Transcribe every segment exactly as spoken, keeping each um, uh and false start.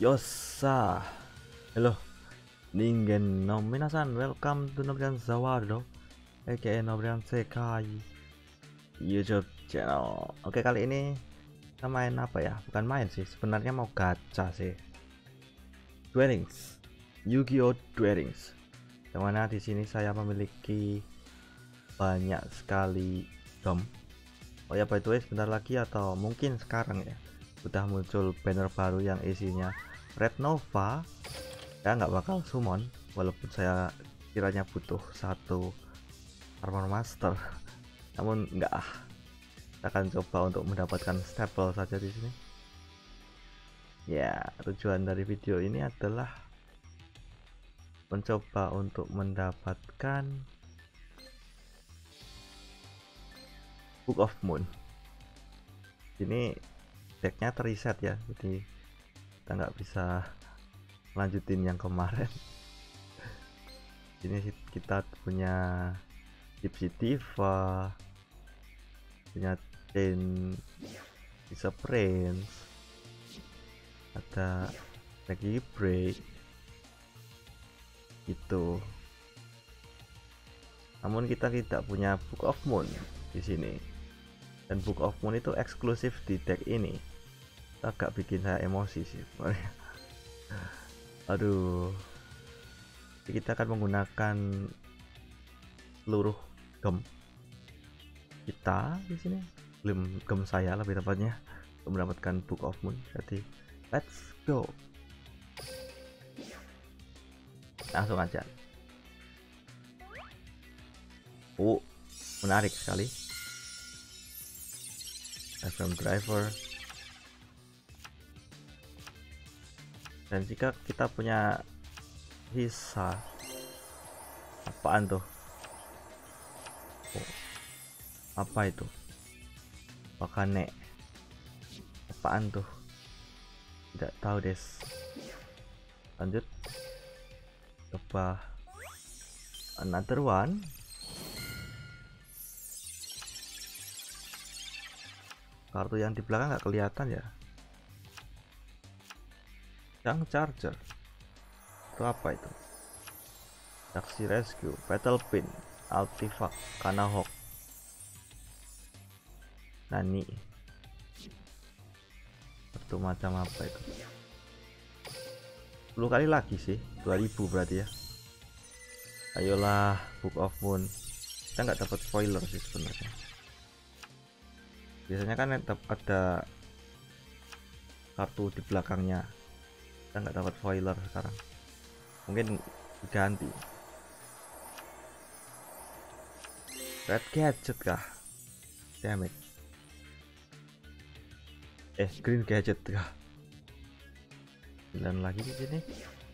Yosa, hello, ningen no minasan, welcome to Nobrian Zawardo, aka Nobrian Sekai YouTube channel. Oke, kali ini kita main apa ya? Bukan main sih, sebenarnya mau gacha sih. Dwellings, Yu-Gi-Oh! Dwellings. Yang mana di sini saya memiliki banyak sekali gem. Oh ya, by the way, sebentar lagi atau mungkin sekarang ya, udah muncul banner baru yang isinya Red Nova. Ya nggak bakal summon, walaupun saya kiranya butuh satu Armor Master, namun nggak ah. Kita akan coba untuk mendapatkan staple saja di sini. Ya, tujuan dari video ini adalah mencoba untuk mendapatkan Book of Moon. Ini decknya terreset ya, jadi kita nggak bisa lanjutin yang kemarin. Ini kita punya Gypsy Diva, punya Chain Disappearance, ada lagi Break gitu. Namun kita tidak punya Book of Moon di sini, dan Book of Moon itu eksklusif di deck ini. Agak bikin saya emosi sih. Aduh, kita akan menggunakan seluruh gem kita di sini, gem gem saya lebih tepatnya, untuk mendapatkan Book of Moon. Jadi let's go, langsung aja. Oh, menarik sekali. F M Driver. Dan jika kita punya Hisa, apaan tuh? Oh, apa itu? Wakane, apaan tuh? Tidak tahu des. Lanjut, coba another one. Kartu yang di belakang nggak kelihatan ya. Yang Charger itu apa itu? Taxi Rescue, Battle Pin, Artifact, Kanahawk, Nani. Kartu macam apa itu? sepuluh kali lagi sih, dua ribu berarti ya. Ayolah Book of Moon. Kita nggak dapat spoiler sih sebenarnya. Biasanya kan ada kartu di belakangnya. Kita nggak dapat spoiler sekarang, mungkin diganti. Red Gadget kah? Damn it. Eh, Green Gadget kah? sembilan lagi di sini.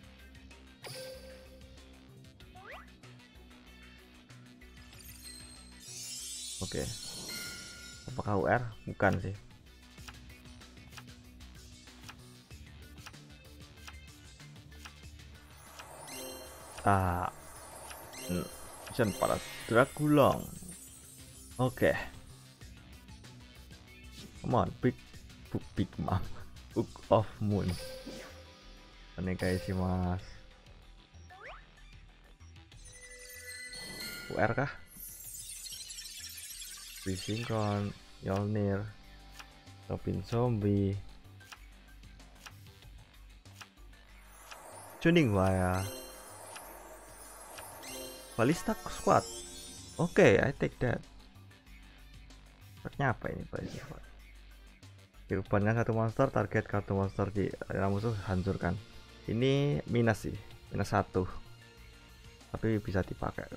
Oke, apakah U R? Bukan sih. Ah, Mission para Dragulong. Oke, okay. Come on, big book, big map, Book of Moon. Ini guys sih mas. U R kah? Synchron, Yolnir, Robin Zombie, Tuning Wire, Ballista Squad. Oke, okay, I take that. Artinya apa ini Ballista Squad? Dirubankan satu monster, target kartu monster di area musuh hancurkan. Ini minus sih, minus satu, tapi bisa dipakai.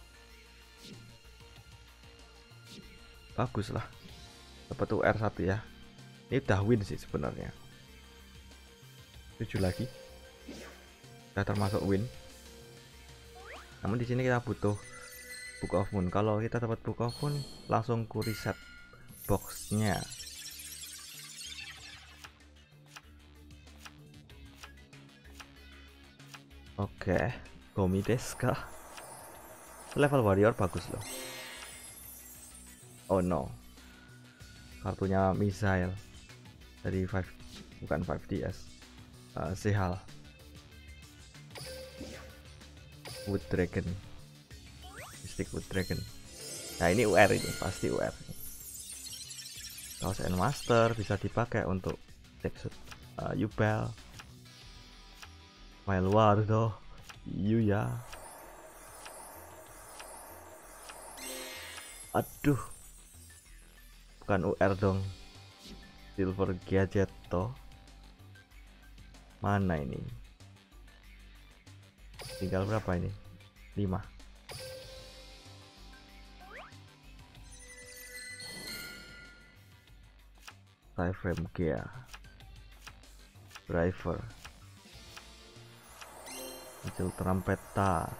Bagus lah, dapat U R satu ya. Ini udah win sih sebenarnya. tujuh lagi, udah termasuk win. Namun di sini kita butuh Book of Moon. Kalau kita dapat Book of Moon, langsung ku reset boxnya. Oke, Gomi Deska, level warrior bagus loh. Oh no, kartunya missile dari lima, bukan lima D S, uh, Sehal Wood Dragon, Mystic Wood Dragon. Nah ini U R, ini pasti U R. Kaos Endmaster bisa dipakai untuk tekstur uh, Yubel, Wailwardo, Yuya. Aduh, bukan U R dong. Silver Gadgetto. Mana ini? Tinggal berapa ini? lima. Frame gear, driver, muncul Trampeta.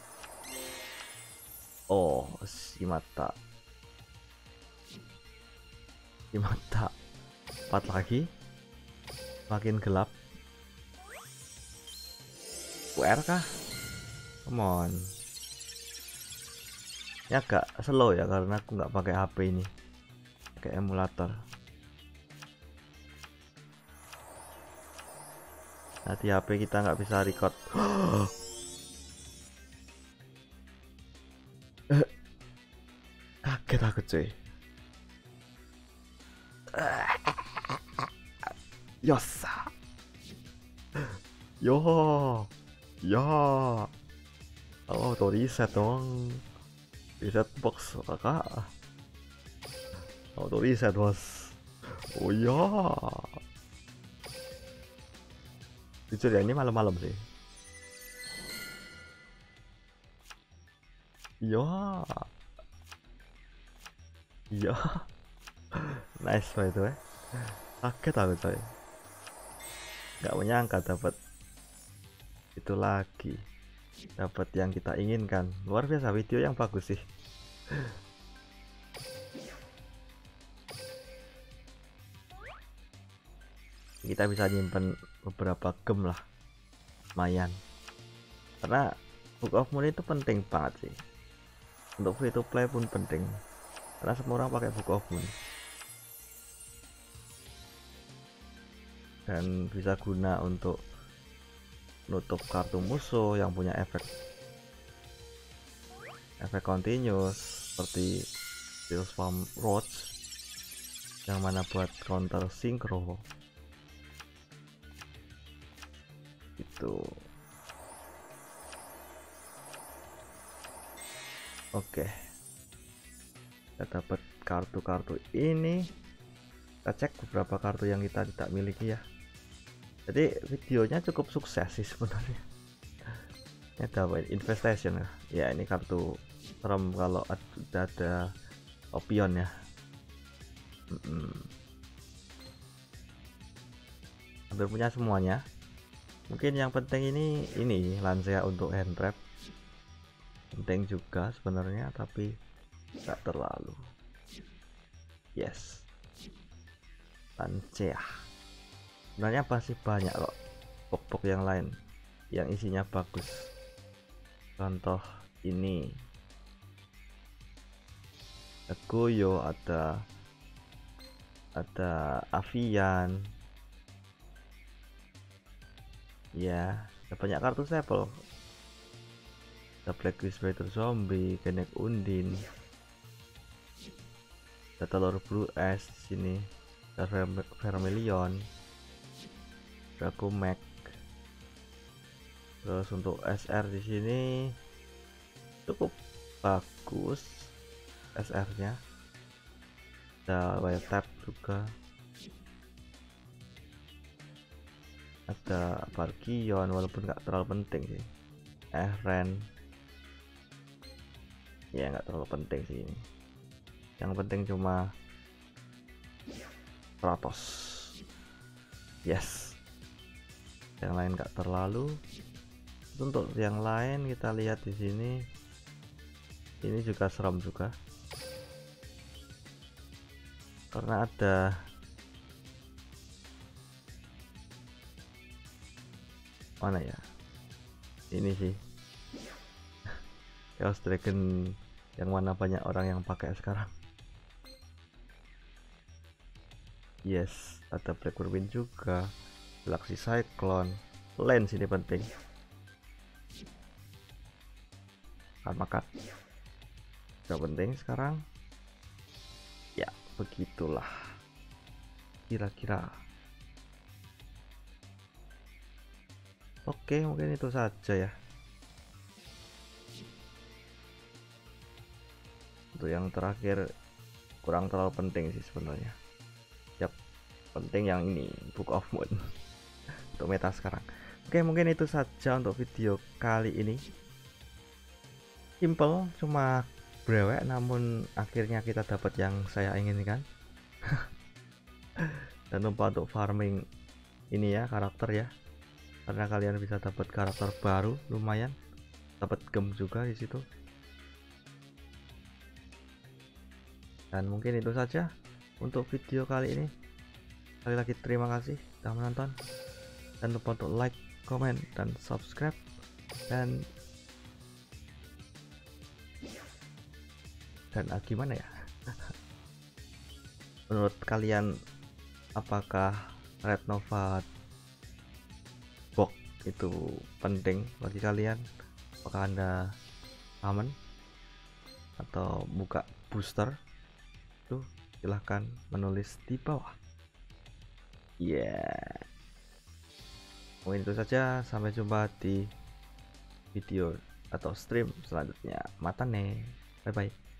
Oh, Shimata, Shimata. Empat lagi, makin gelap. U R kah? Come on. Ini agak slow ya karena aku nggak pakai H P ini, pakai emulator. Nah di H P kita nggak bisa record. Kaget aku cuy. Yosa. Yo. Ya. Oh, auto reset dong. Reset box kakak. Auto reset bos. Oh ya. Jujur ya ini malam-malam sih. Ya. Ya. Nice by the way. Kaget aku coy. Gak menyangka dapat itu lagi. Dapat yang kita inginkan. Luar biasa, video yang bagus sih. Kita bisa nyimpen beberapa game lah, lumayan. Karena Book of Moon itu penting banget sih. Untuk free to play pun penting. Karena semua orang pakai Book of Moon. Dan bisa guna untuk nutup kartu musuh yang punya efek efek continuous seperti Steel Spam Roach yang mana buat counter synchro itu. Oke, kita dapat kartu-kartu ini. Kita cek beberapa kartu yang kita tidak miliki ya. Jadi videonya cukup sukses sih sebenarnya. Ini ada Infestation ya. Ya ini kartu serem kalau ada, ada Opion ya. Mm-mm. Hampir punya semuanya. Mungkin yang penting ini ini Lancea untuk hand trap. Penting juga sebenarnya tapi nggak terlalu. Yes. Lancea. Sebenarnya pasti banyak kok box-box yang lain yang isinya bagus. Contoh ini ada Goyo, ada ada Avian ya, ada banyak kartu staple. Ada Blacklist Spider Zombie, Kenek Undin, ada telur Blue S di sini, ada Vermilion, Draco Mac. Terus untuk S R di sini cukup bagus S R-nya. Ada Wild Tap juga. Ada Parkion walaupun nggak terlalu penting sih. Eren. Ya nggak terlalu penting sih ini. Yang penting cuma Kratos. Yes. Yang lain nggak terlalu. Untuk yang lain kita lihat di sini, ini juga serem juga karena ada mana ya, ini sih Chaos Dragon yang mana banyak orang yang pakai sekarang. Yes, ada Black Wind juga, Galaxy Cyclone. lens ini penting. Makan gak penting sekarang ya, begitulah kira-kira. Oke, mungkin itu saja ya untuk yang terakhir. Kurang terlalu penting sih sebenarnya. Yap, penting yang ini, Book of Moon untuk meta sekarang. Oke, mungkin itu saja untuk video kali ini. Simple, cuma brewek, namun akhirnya kita dapat yang saya inginkan. Dan lupa untuk farming ini ya, karakter ya, karena kalian bisa dapat karakter baru lumayan, dapat gem juga di situ. Dan mungkin itu saja untuk video kali ini. Sekali lagi terima kasih sudah menonton, dan lupa untuk like, comment, dan subscribe. Dan dan ah, gimana ya? Menurut kalian, apakah Red Nova box itu penting bagi kalian? Apakah anda aman atau buka booster? Tuh, silahkan menulis di bawah. Ya, yeah. Mungkin itu saja. Sampai jumpa di video atau stream selanjutnya. Matane, bye bye.